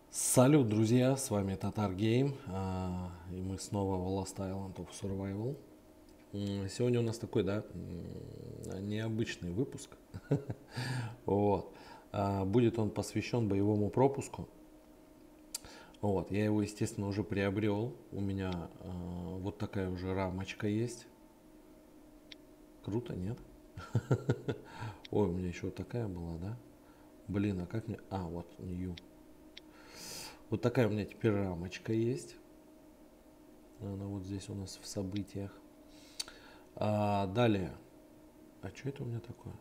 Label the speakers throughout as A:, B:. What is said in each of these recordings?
A: Салют, друзья, с вами Татар Гейм, и мы снова в Lost Island of Survival. Сегодня у нас такой, да, необычный выпуск. Вот. Будет он посвящен боевому пропуску. Вот. Я его, естественно, уже приобрел. У меня вот такая уже рамочка есть. Круто, нет? Ой, у меня еще вот такая была, да? Блин, а как мне... вот, New. Вот такая у меня теперь рамочка есть. Она вот здесь у нас в событиях. Далее. Что это у меня такое?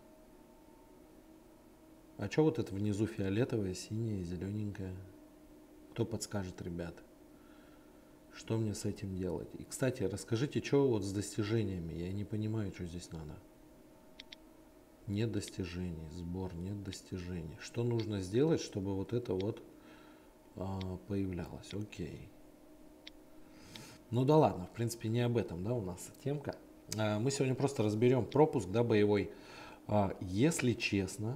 A: Что вот это внизу фиолетовое, синее, зелененькое? Кто подскажет, ребят? Что мне с этим делать? И, кстати, расскажите, что вот с достижениями? Я не понимаю, что здесь надо. Нет достижений. Сбор, нет достижений. Что нужно сделать, чтобы вот это вот появлялось? Окей. Ну да ладно, в принципе, не об этом, да, у нас темка. Мы сегодня просто разберем пропуск, да, боевой. Если честно,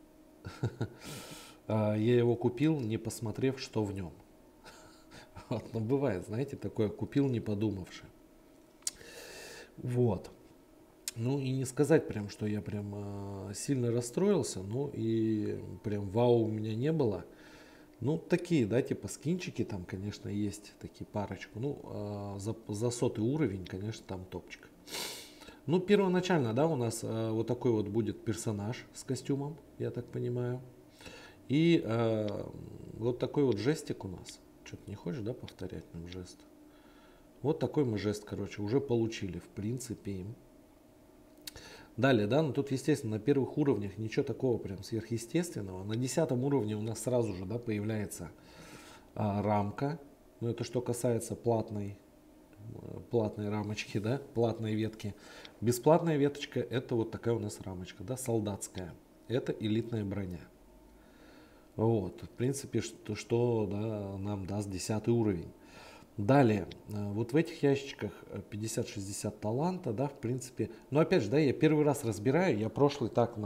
A: я его купил, не посмотрев, что в нем. Вот, ну, бывает, знаете, такое, купил, не подумавши. Вот. Ну и не сказать прям, что я прям сильно расстроился, ну и прям вау у меня не было. Ну, такие, да, типа скинчики там, конечно, есть такие парочку. Ну, за 100-й уровень, конечно, там топчик. Ну, первоначально, да, у нас вот такой вот будет персонаж с костюмом, я так понимаю. И вот такой вот жестик у нас. Что-то не хочешь, да, повторять нам жест? Вот такой мы жест, короче, уже получили, в принципе. Далее, да, ну тут, естественно, на первых уровнях ничего такого прям сверхъестественного. На 10-м уровне у нас сразу же, да, появляется рамка. Ну, это что касается платной рамочки, да, платной ветки. Бесплатная веточка, это вот такая у нас рамочка, да, солдатская. Это элитная броня. Вот, в принципе, что да, нам даст 10-й уровень. Далее, вот в этих ящичках 50-60 таланта, да, в принципе, но опять же, да, я первый раз разбираю, я прошлый так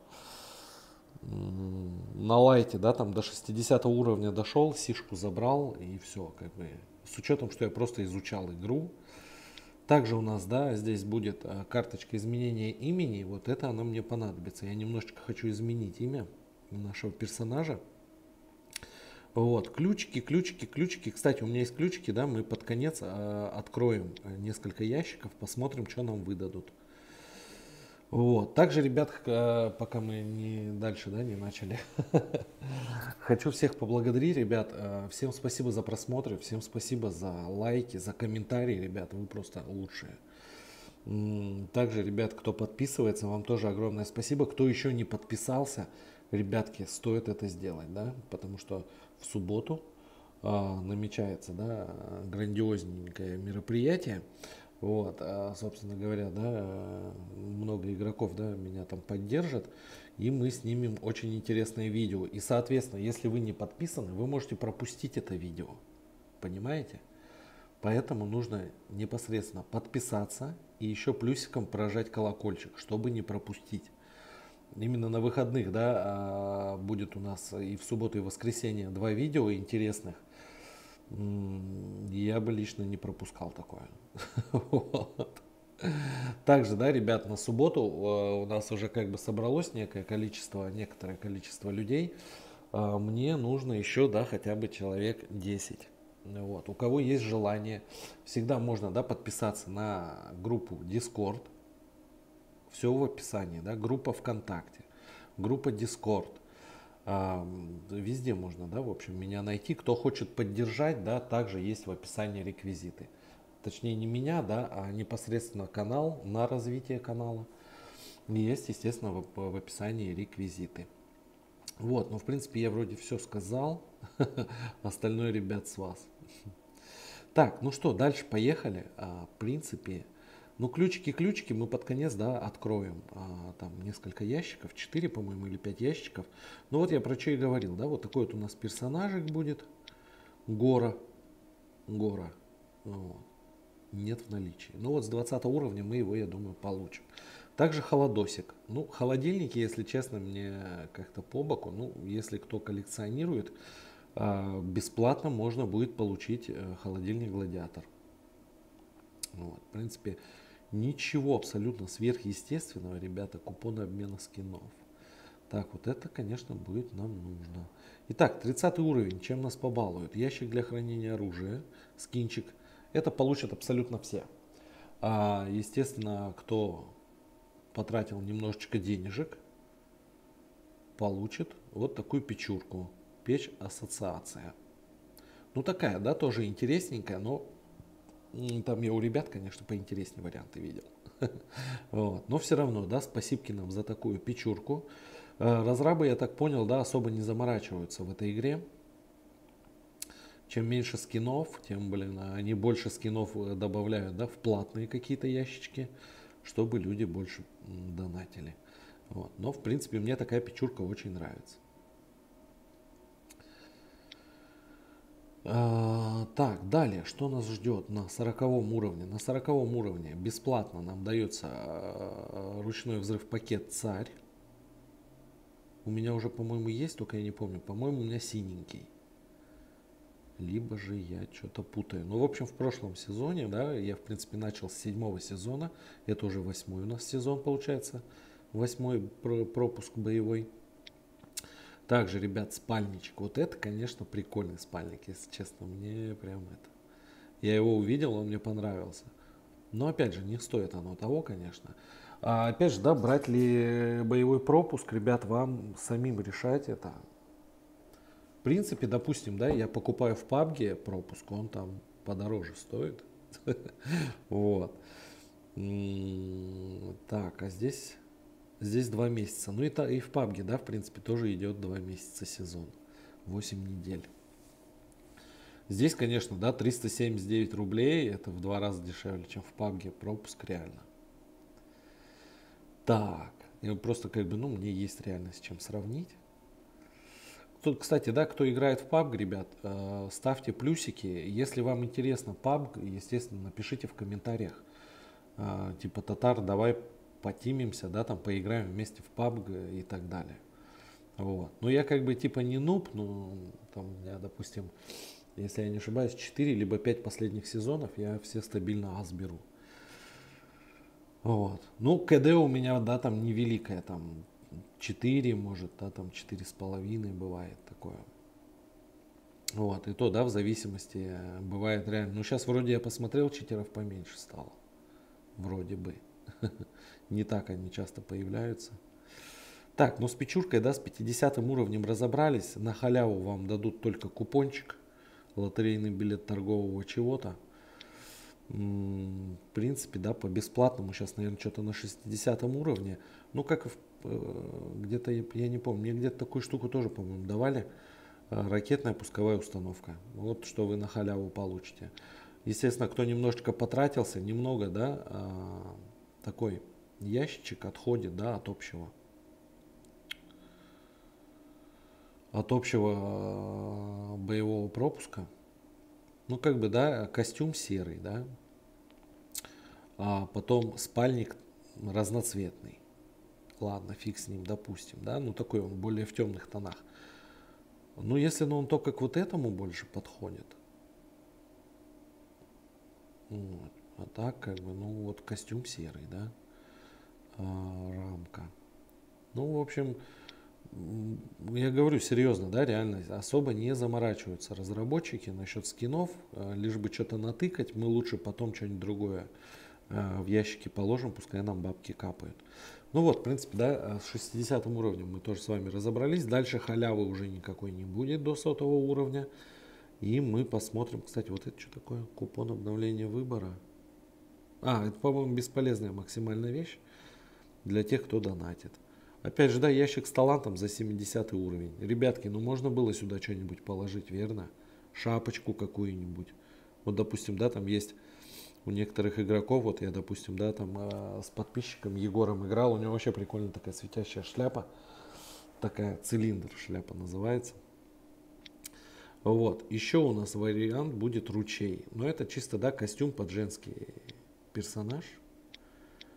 A: на лайте, да, там до 60-го уровня дошел, сишку забрал и все, как бы, с учетом, что я просто изучал игру. Также у нас, да, здесь будет карточка изменения имени, вот это она мне понадобится. Я немножечко хочу изменить имя нашего персонажа. Вот, ключики, ключики, ключики. Кстати, у меня есть ключики, да, мы под конец откроем несколько ящиков, посмотрим, что нам выдадут. Вот. Также, ребят, пока мы не дальше, да, не начали, хочу всех поблагодарить, ребят. Всем спасибо за просмотры, всем спасибо за лайки, за комментарии, ребят, вы просто лучшие. Также, ребят, кто подписывается, вам тоже огромное спасибо. Кто еще не подписался, ребятки, стоит это сделать, да, потому что в субботу намечается, да, грандиозненькое мероприятие. Вот, собственно говоря, да, много игроков, да, меня там поддержат, и мы снимем очень интересное видео. И, соответственно, если вы не подписаны, вы можете пропустить это видео, понимаете? Поэтому нужно непосредственно подписаться и еще плюсиком прожать колокольчик, чтобы не пропустить. Именно на выходных, да, будет у нас и в субботу, и в воскресенье 2 видео интересных. Я бы лично не пропускал такое. Вот. Также, да, ребят, на субботу у нас уже как бы собралось некоторое количество людей. Мне нужно еще, да, хотя бы человек 10. Вот. У кого есть желание, всегда можно, да, подписаться на группу Discord. Все в описании, да, группа ВКонтакте, группа Discord. Везде можно, да, в общем, меня найти. Кто хочет поддержать, да, также есть в описании реквизиты. Точнее, не меня, да, а непосредственно канал, на развитие канала. Есть, естественно, в описании реквизиты. Вот, ну, в принципе, я вроде все сказал. Остальное, ребят, с вас. Так, ну что, дальше поехали. В принципе, ну, ключики мы под конец, да, откроем. Там несколько ящиков, 4, по-моему, или 5 ящиков. Ну, вот я про что и говорил, да, вот такой вот у нас персонажик будет. Гора. Гора. Вот. Нет в наличии. Ну, вот с 20 уровня мы его, я думаю, получим. Также холодосик. Ну, холодильники, если честно, мне как-то по боку. Ну, если кто коллекционирует, бесплатно можно будет получить холодильник Гладиатор. Вот, в принципе, ничего абсолютно сверхъестественного, ребята, купоны обмена скинов. Так, вот это, конечно, будет нам нужно. Итак, 30 уровень. Чем нас побалуют? Ящик для хранения оружия, скинчик. Это получат абсолютно все. Естественно, кто потратил немножечко денежек, получит вот такую печурку. Печь ассоциация. Ну такая, да, тоже интересненькая, но там я у ребят, конечно, поинтереснее варианты видел. Вот. Но все равно, да, спасибо нам за такую печурку. Разрабы, я так понял, да, особо не заморачиваются в этой игре. Чем меньше скинов, тем, они больше скинов добавляют, да, в платные какие-то ящички, чтобы люди больше донатили. Вот. Но, в принципе, мне такая печурка очень нравится. Так, далее, что нас ждет на 40 уровне? На 40 уровне бесплатно нам дается ручной взрыв пакет «Царь». У меня уже, по-моему, есть, только я не помню. По-моему, у меня синенький. Либо же я что-то путаю. Ну, в общем, в прошлом сезоне, да, я, в принципе, начал с 7 сезона. Это уже 8 у нас сезон, получается. 8 пропуск боевой. Также, ребят, спальничек. Вот это, конечно, прикольный спальник, если честно. Мне прям это... Я его увидел, он мне понравился. Но, опять же, не стоит оно того, конечно. Опять же, да, брать ли боевой пропуск, ребят, вам самим решать это. В принципе, допустим, да, я покупаю в PUBG пропуск, он там подороже стоит. Вот. Так, а здесь 2 месяца. Ну и в PUBG, да, в принципе, тоже идет 2 месяца сезон. 8 недель. Здесь, конечно, да, 379 рублей, это в 2 раза дешевле, чем в PUBG, пропуск реально. Так, и просто как бы, ну, мне есть реально с чем сравнить. Тут, кстати, да, кто играет в PUBG, ребят, ставьте плюсики. Если вам интересно PUBG, естественно, напишите в комментариях. Типа, Татар, давай потимимся, да, там поиграем вместе в PUBG и так далее. Вот. Ну, я как бы типа не нуб, но там у меня, допустим, если я не ошибаюсь, 4 либо 5 последних сезонов я все стабильно ас беру. Вот. Ну, КД у меня, да, там невеликая, там 4, может, да, там 4,5 бывает такое. Вот, и то, да, в зависимости бывает реально. Ну, сейчас вроде я посмотрел, читеров поменьше стало. Вроде бы. Не так они часто появляются. Так, ну с печуркой, да, с 50 уровнем разобрались. На халяву вам дадут только купончик. Лотерейный билет торгового чего-то. В принципе, да, по бесплатному сейчас, наверное, что-то на 60 уровне. Ну, как где-то, я не помню, мне где-то такую штуку тоже, по-моему, давали. Ракетная пусковая установка. Вот что вы на халяву получите. Естественно, кто немножечко потратился, немного, да, такой ящичек отходит, да, от общего боевого пропуска. Ну, как бы, да, костюм серый, да, а потом спальник разноцветный. Ладно, фиг с ним, допустим, да, ну такой он более в темных тонах. Ну, если он только к вот этому больше подходит. Вот. А так, как бы, ну вот костюм серый, да, рамка. Ну, в общем, я говорю серьезно, да, реально особо не заморачиваются разработчики насчет скинов, лишь бы что-то натыкать, мы лучше потом что-нибудь другое в ящики положим, пускай нам бабки капают. Ну вот, в принципе, да, с 60 уровнем мы тоже с вами разобрались. Дальше халявы уже никакой не будет до 100 уровня. И мы посмотрим, кстати, вот это что такое? Купон обновления выбора. Это, по-моему, бесполезная максимальная вещь для тех, кто донатит. Опять же, да, ящик с талантом за 70 уровень. Ребятки, ну можно было сюда что-нибудь положить, верно? Шапочку какую-нибудь. Вот, допустим, да, там есть у некоторых игроков, вот я, допустим, да, там с подписчиком Егором играл, у него вообще прикольная такая светящая шляпа. Такая цилиндр шляпа называется. Вот, еще у нас вариант будет ручей. Но это чисто, да, костюм под женский персонаж.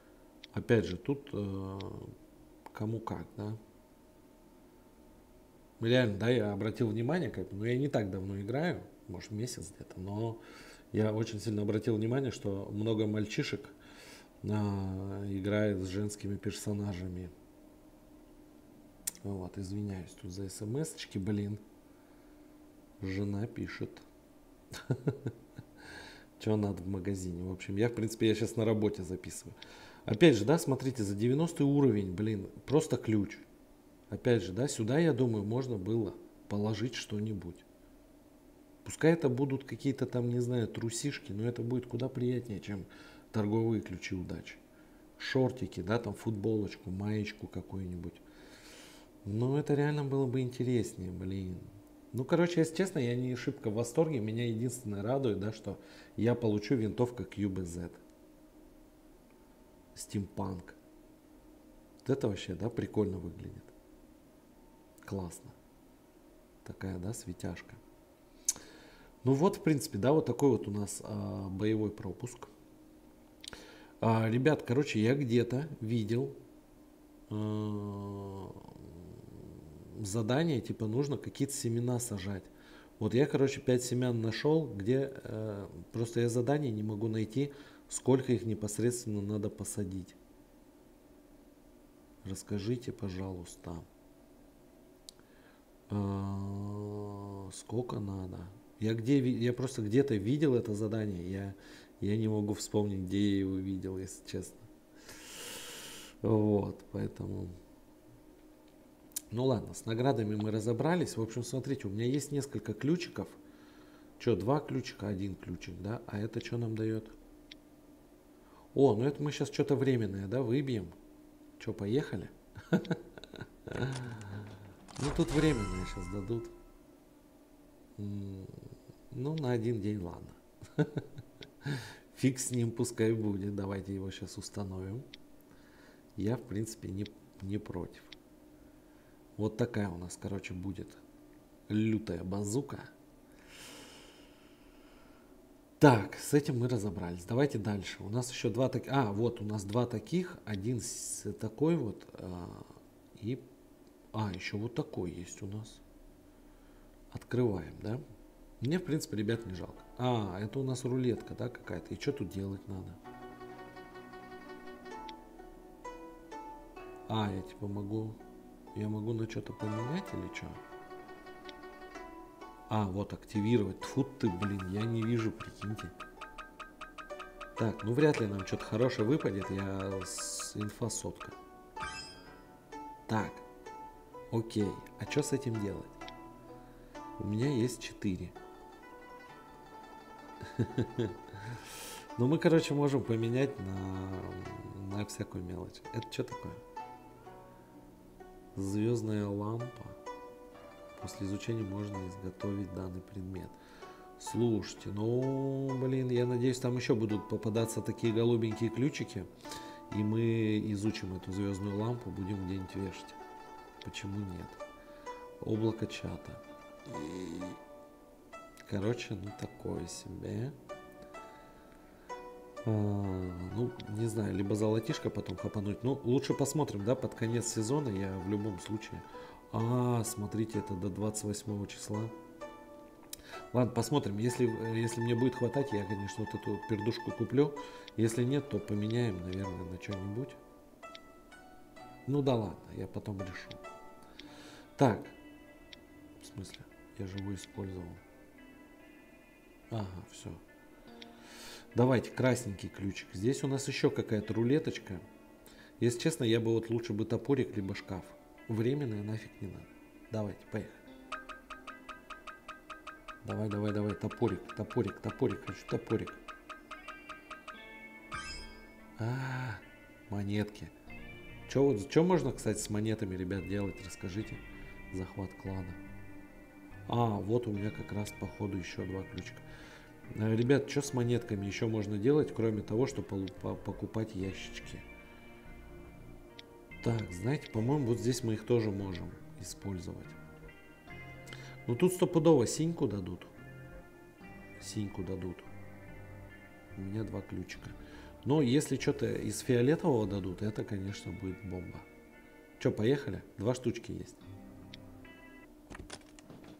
A: Опять же, тут кому как, да. Реально, да, я обратил внимание, как, ну, я не так давно играю, может, месяц где-то, но я очень сильно обратил внимание, что много мальчишек играет с женскими персонажами. Вот, извиняюсь тут за смс-очки, блин. Жена пишет. Что надо в магазине. В общем, я, в принципе, я сейчас на работе записываю. Опять же, да, смотрите, за 90 уровень, блин, просто ключ. Опять же, да, сюда, я думаю, можно было положить что-нибудь. Пускай это будут какие-то там, не знаю, трусишки, но это будет куда приятнее, чем торговые ключи удачи. Шортики, да, там футболочку, маечку какую-нибудь. Но это реально было бы интереснее, блин. Ну, короче, если честно, я не шибко в восторге. Меня единственное радует, да, что я получу винтовка QBZ. Стимпанк. Вот это вообще, да, прикольно выглядит. Классно. Такая, да, светяшка. Ну вот, в принципе, да, вот такой вот у нас боевой пропуск. Ребят, короче, я где-то видел задание, типа нужно какие-то семена сажать. Вот я, короче, 5 семян нашел, где просто я задание не могу найти, сколько их непосредственно надо посадить. Расскажите, пожалуйста, сколько надо. Я просто где-то видел это задание, я не могу вспомнить, где я его видел, если честно. Вот, поэтому... Ну ладно, с наградами мы разобрались. В общем, смотрите, у меня есть несколько ключиков. Что, 2 ключика, 1 ключик, да? А это что нам дает? О, ну это мы сейчас что-то временное, да, выбьем. Что, поехали? Ну тут временное сейчас дадут. Ну, на 1 день, ладно. Фиг с ним, пускай будет. Давайте его сейчас установим. Я, в принципе, не против. Вот такая у нас, короче, будет лютая базука. Так, с этим мы разобрались. Давайте дальше. У нас еще 2 таких. Вот у нас 2 таких. Один такой вот. Еще вот такой есть у нас. Открываем, да? Мне, в принципе, ребят, не жалко. Это у нас рулетка, да, какая-то. И что тут делать надо? Я типа могу... Я могу на что-то поменять или что? Вот активировать. Тьфу ты, блин, я не вижу, прикиньте. Так, ну вряд ли нам что-то хорошее выпадет. Я с инфосотка. Так, окей. А что с этим делать? У меня есть 4. Ну мы, короче, можем поменять на всякую мелочь. Это что такое? Звездная лампа. После изучения можно изготовить данный предмет. Слушайте, ну, блин, я надеюсь, там еще будут попадаться такие голубенькие ключики. И мы изучим эту звездную лампу, будем где-нибудь вешать. Почему нет? Облако чата. Короче, ну такое себе. Ну, не знаю, либо золотишко потом хапануть. Ну, лучше посмотрим, да, под конец сезона я в любом случае. Смотрите, это до 28 числа. Ладно, посмотрим. Если мне будет хватать, я, конечно, вот эту пердушку куплю. Если нет, то поменяем, наверное, на что-нибудь. Ну да ладно, я потом решу. Так. В смысле? Я же его использовал. Все. Давайте, красненький ключик. Здесь у нас еще какая-то рулеточка. Если честно, я бы вот лучше бы топорик, либо шкаф. Временное нафиг не надо. Давайте, поехали. Давай, топорик. Хочу топорик. Монетки. Что можно, кстати, с монетами, ребят, делать? Расскажите. Захват клана. Вот у меня как раз, походу, еще 2 ключика. Ребят, что с монетками еще можно делать, кроме того, что покупать ящички? Так, знаете, по-моему, вот здесь мы их тоже можем использовать. Ну, тут стопудово синьку дадут. У меня 2 ключика. Но если что-то из фиолетового дадут, это, конечно, будет бомба. Что, поехали? 2 штучки есть.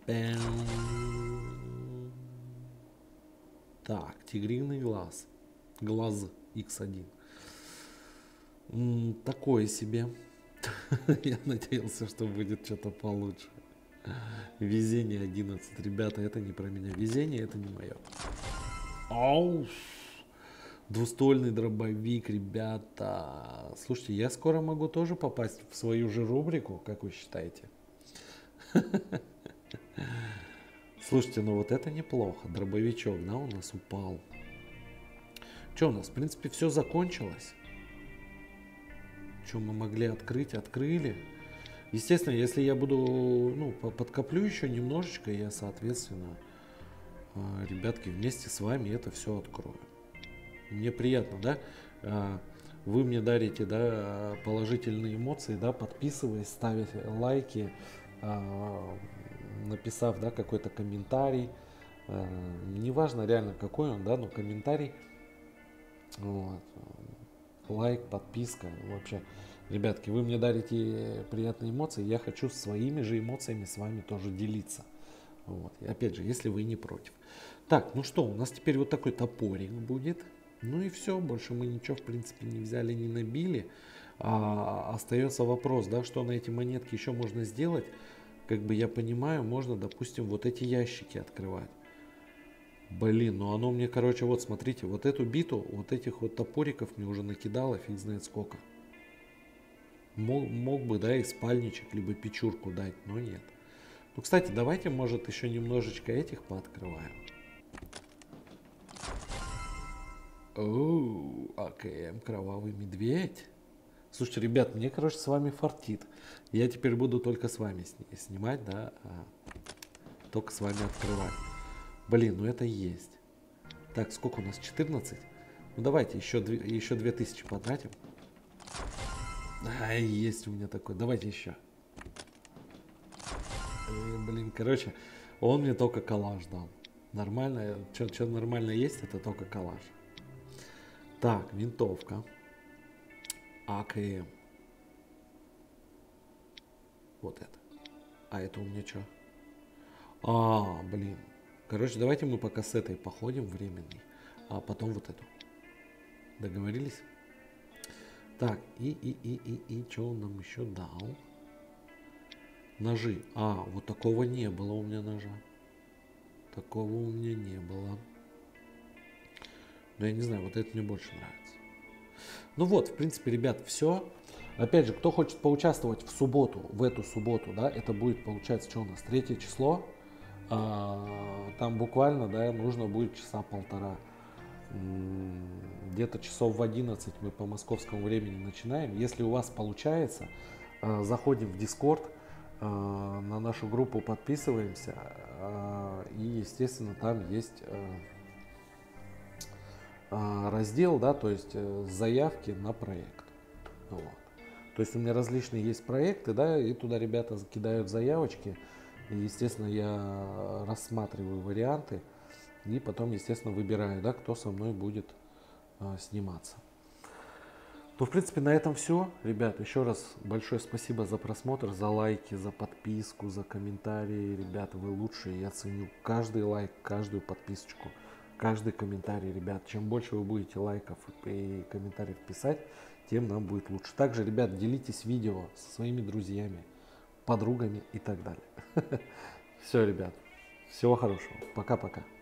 A: Так, тигриный глаз. Глаз X1. Такое себе. Я надеялся, что будет что-то получше. Везение 11. Ребята, это не про меня. Везение это не мое. Ау! Двуствольный дробовик, ребята. Слушайте, я скоро могу тоже попасть в свою же рубрику, как вы считаете? Слушайте, ну вот это неплохо. Дробовичок, да, у нас упал. Что у нас? В принципе, все закончилось. Что мы могли открыть, открыли. Естественно, если я буду, ну, подкоплю еще немножечко, я, соответственно, ребятки, вместе с вами это все открою. Мне приятно, да? Вы мне дарите, да, положительные эмоции, да, подписываясь, ставя лайки, написав, да, какой-то комментарий. Неважно реально какой он, да, но комментарий, вот, лайк, подписка, вообще. Ребятки, вы мне дарите приятные эмоции, я хочу своими же эмоциями с вами тоже делиться. Вот. И опять же, если вы не против. Так, ну что, у нас теперь вот такой топорик будет. Ну и все, больше мы ничего в принципе не взяли, не набили. Остается вопрос, да, что на эти монетки еще можно сделать. Как бы я понимаю, можно, допустим, вот эти ящики открывать. Блин, ну оно мне, короче, вот смотрите, вот эту биту, вот этих вот топориков мне уже накидало, фиг знает сколько. Мог бы, да, и спальничек, либо печурку дать, но нет. Ну, кстати, давайте, может, еще немножечко этих пооткрываем. Оу, АКМ, кровавый медведь. Слушайте, ребят, мне, короче, с вами фартит. Я теперь буду только с вами снимать, да, только с вами открывать. Блин, ну это есть. Так, сколько у нас? 14? Ну давайте еще 2000 потратим. Есть у меня такой. Давайте еще. Блин, короче, он мне только коллаж дал. Нормально, что нормально есть, это только коллаж. Так, винтовка. АКМ. Вот это. А это у меня что? Блин. Короче, давайте мы пока с этой походим временной, а потом вот эту. Договорились? Так, и что он нам еще дал? Ножи. Вот такого не было у меня ножа. Такого у меня не было. Но я не знаю, вот это мне больше нравится. Ну вот, в принципе, ребят, все. Опять же, кто хочет поучаствовать в субботу, в эту субботу, да, это будет, получается, что у нас, 3 число. Там буквально, да, нужно будет часа полтора. Где-то часов в 11 мы по московскому времени начинаем. Если у вас получается, заходим в Discord, на нашу группу подписываемся. И, естественно, там есть раздел, да, то есть заявки на проект. Вот. То есть у меня различные есть проекты, да, и туда ребята закидают заявочки. И, естественно, я рассматриваю варианты и потом, естественно, выбираю, да, кто со мной будет сниматься. Ну, в принципе, на этом все. Ребят, еще раз большое спасибо за просмотр, за лайки, за подписку, за комментарии. Ребята, вы лучшие. Я ценю каждый лайк, каждую подписочку, каждый комментарий. Ребят, чем больше вы будете лайков и комментариев писать, тем нам будет лучше. Также, ребят, делитесь видео со своими друзьями, подругами и так далее. Все, ребят, всего хорошего. Пока-пока.